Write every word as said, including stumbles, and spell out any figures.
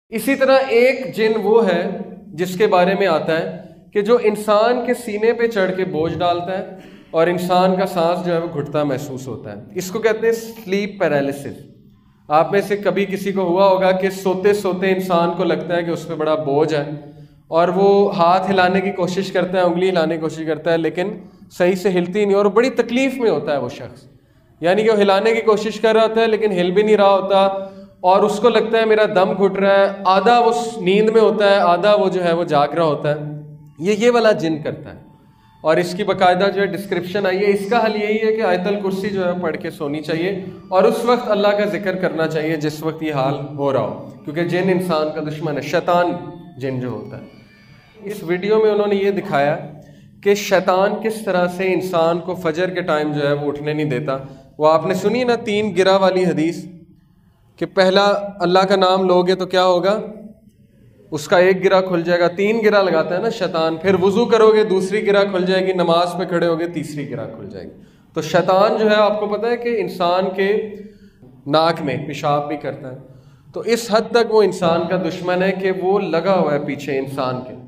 اسی طرح ایک جن وہ ہے جس کے بارے میں آتا ہے کہ جو انسان کے سینے پہ چڑھ کے بوجھ ڈالتا ہے اور انسان کا سانس جو ہے وہ گھٹتا محسوس ہوتا ہے. اس کو کہتے ہیں سلیپ پیرالیسس. آپ میں سے کبھی کسی کو ہوا ہوگا کہ سوتے سوتے انسان کو لگتا ہے کہ اس پہ بڑا بوجھ ہے اور وہ ہاتھ ہلانے کی کوشش کرتا ہے, انگلی ہلانے کی کوشش کرتا ہے, لیکن صحیح سے ہلتی نہیں اور بڑی تکلیف میں ہوتا ہے وہ شخص. یعنی کہ وہ ہلانے کی کوشش کر رہا ہوتا ہے لیکن ہل بھی نہیں رہا ہوتا اور اس کو لگتا ہے میرا دم گھٹ رہا ہے. آدھا وہ نیند میں ہوتا ہے, آدھا وہ جو ہے وہ جاگ رہا ہوتا ہے. یہ یہ والا جن کرتا ہے. اور اس کی باقاعدہ جو ہے ڈسکرپشن آئی ہے. اس کا حل یہی ہے کہ آیت الکرسی جو ہے پڑھ کے سونی چاہیے اور اس وقت اللہ کا ذکر کرنا چاہیے جس وقت یہ حال ہو رہا ہو, کیونکہ جن انسان کا دشمن ہے, شیطان جن جو ہوتا ہے. اس ویڈیو میں انہوں نے یہ دکھایا کہ شیطان کس طرح سے انسان کو فجر کے ٹائم جو ہے وہ اٹھنے نہیں دیتا. وہ آپ نے سنی نا تین گرہ والی حدیث کہ پہلا اللہ کا نام لوگے تو کیا ہوگا, اس کا ایک گرہ کھل جائے گا. تین گرہ لگاتا ہے نا شیطان. پھر وضو کرو گے دوسری گرہ کھل جائے گی, نماز پہ کھڑے ہوگے تیسری گرہ کھل جائے گی. تو شیطان جو ہے آپ کو پتہ ہے کہ انسان کے ناک میں پیشاب بھی کرتا ہے. تو اس حد تک وہ انسان کا دشمن ہے کہ وہ لگا ہوا ہے پیچھے انسان کے.